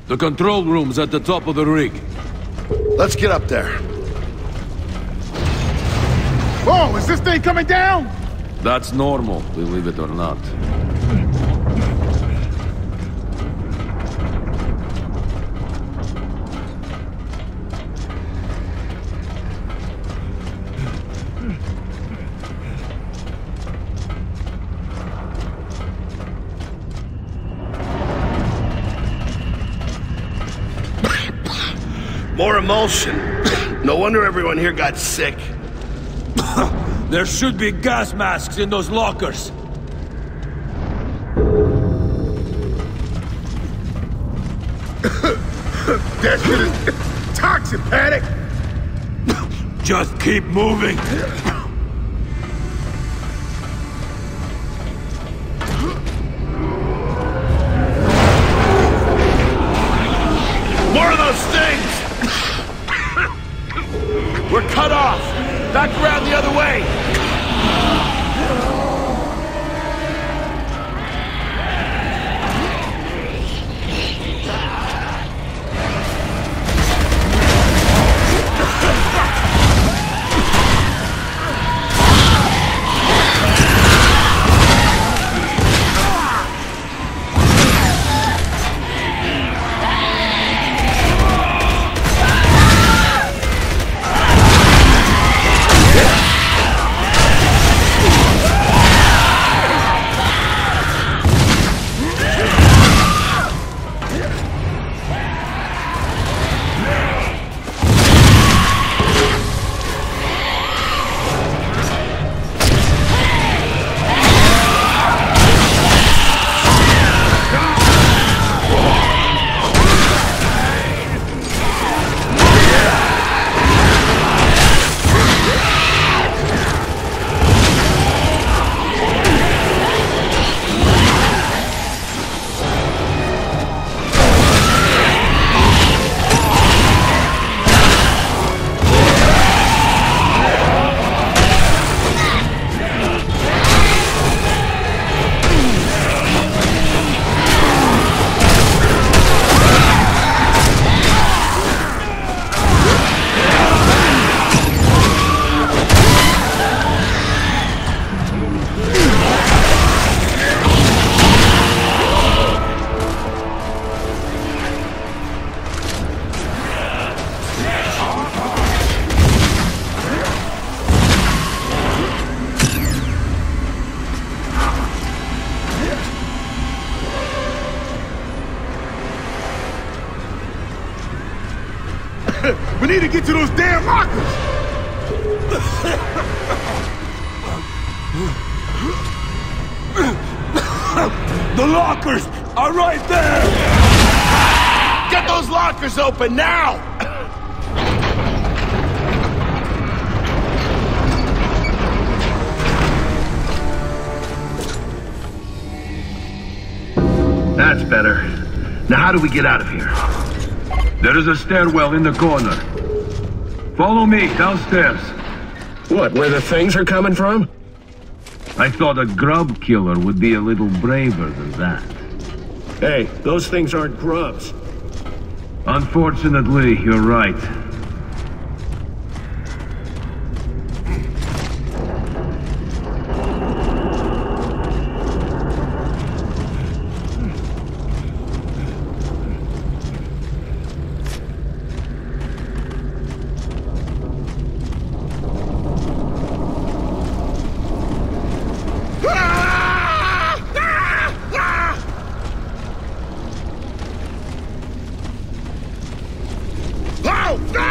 The control room's at the top of the rig. Let's get up there. Whoa, is this thing coming down? That's normal, believe it or not. More emulsion. No wonder everyone here got sick. There should be gas masks in those lockers. That shit is toxic, Paddock. Just keep moving. More of those things! We're cut off! Back around the other way! We need to get to those damn lockers! The lockers are right there! Get those lockers open now! That's better. Now how do we get out of here? There is a stairwell in the corner. Follow me downstairs. What, where the things are coming from? I thought a grub killer would be a little braver than that. Hey, those things aren't grubs. Unfortunately, you're right. Oh, no!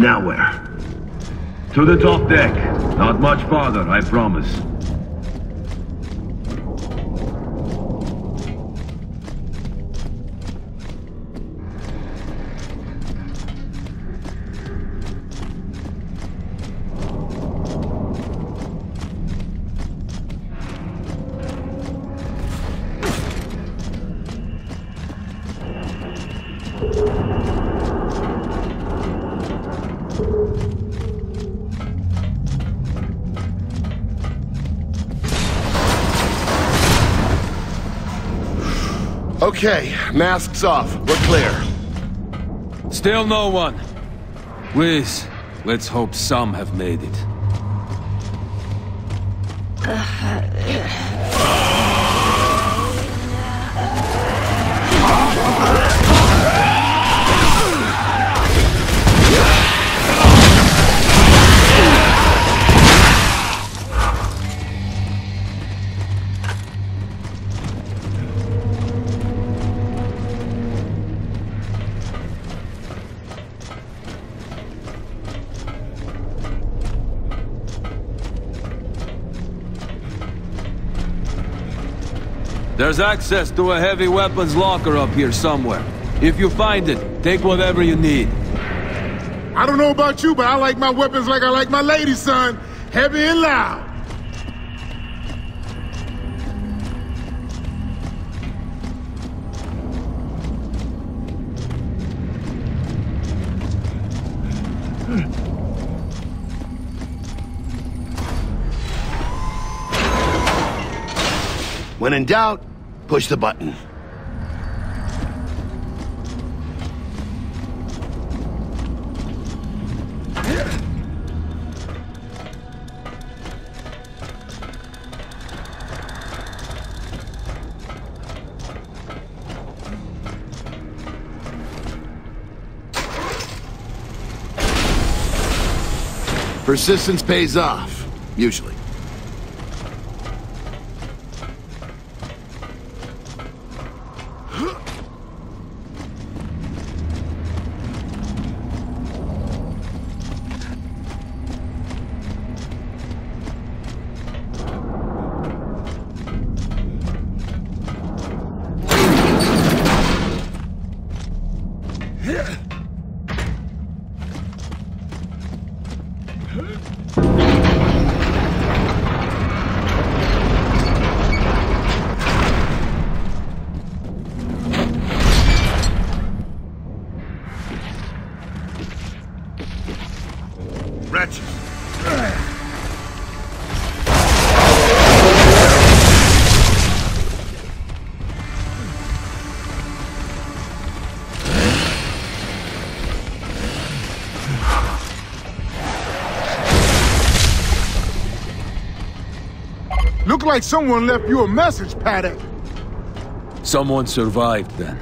Now where? To the top deck. Not much farther, I promise. Okay, masks off. We're clear. Still no one. Whiz, let's hope some have made it. There's access to a heavy weapons locker up here somewhere. If you find it, take whatever you need. I don't know about you, but I like my weapons like I like my lady, son. Heavy and loud. When in doubt, push the button. Persistence pays off, usually. Wretches. Look like someone left you a message, Paddock. Someone survived then.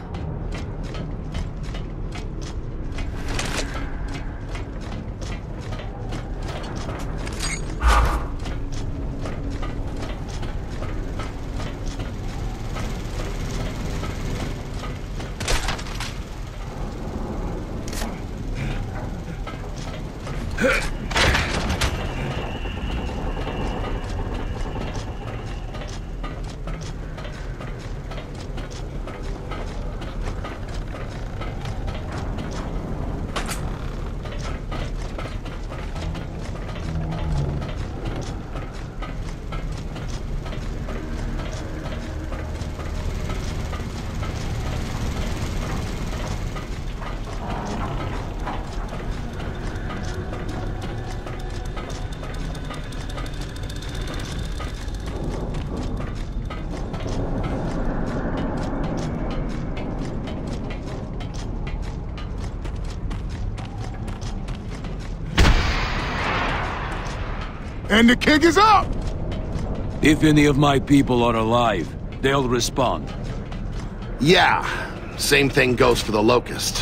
And the kick is up! If any of my people are alive, they'll respond. Yeah, same thing goes for the Locust.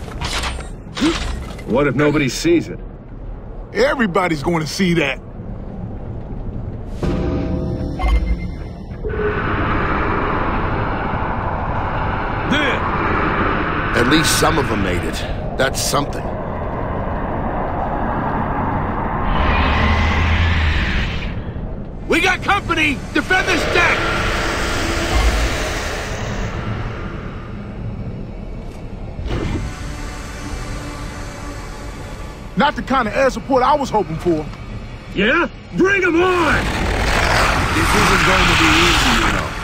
What if nobody sees it? Everybody's going to see that. There! At least some of them made it. That's something. We got company! Defend this deck! Not the kind of air support I was hoping for. Yeah? Bring them on! This isn't going to be easy, you know.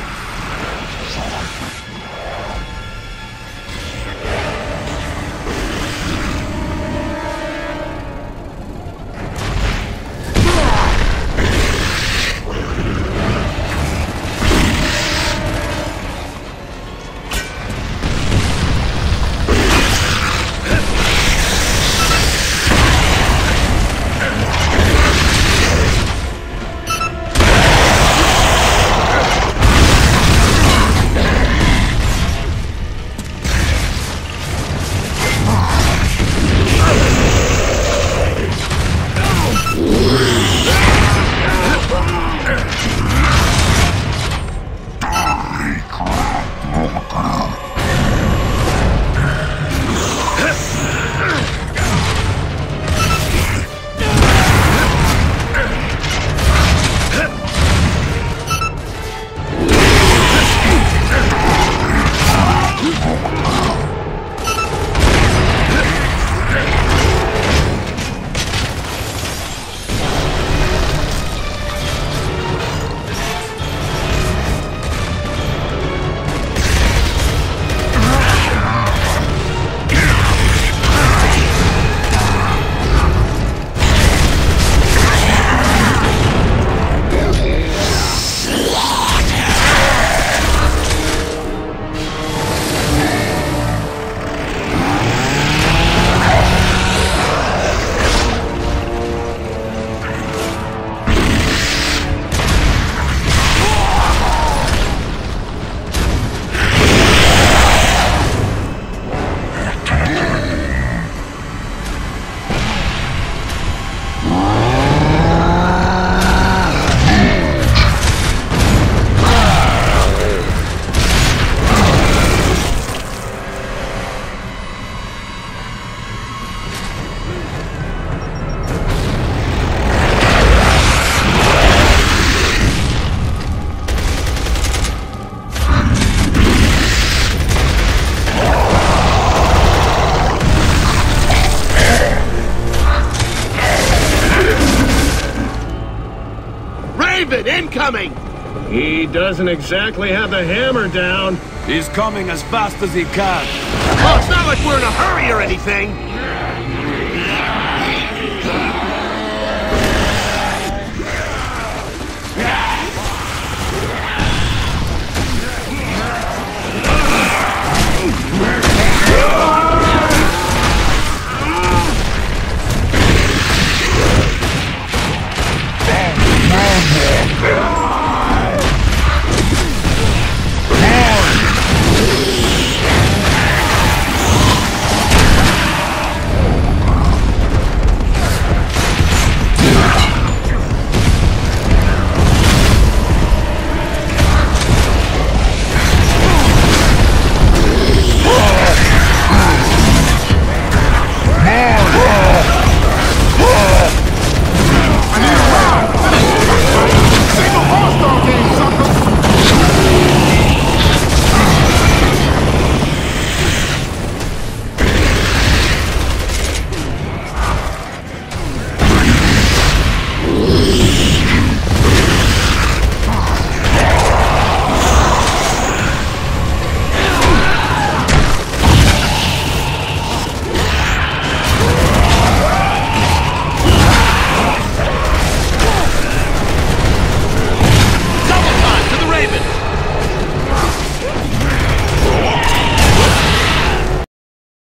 Incoming! He doesn't exactly have the hammer down. He's coming as fast as he can. Oh, it's not like we're in a hurry or anything.